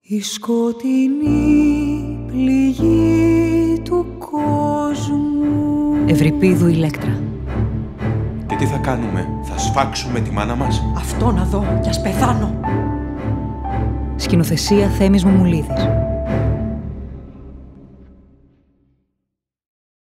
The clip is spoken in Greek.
Η σκοτεινή πληγή του κόσμου. Ευρυπίδου Ηλέκτρα. Και τι θα κάνουμε, θα σφάξουμε τη μάνα μας? Αυτό να δω κι ας πεθάνω. Σκηνοθεσία Θέμης Μουμουλίδης.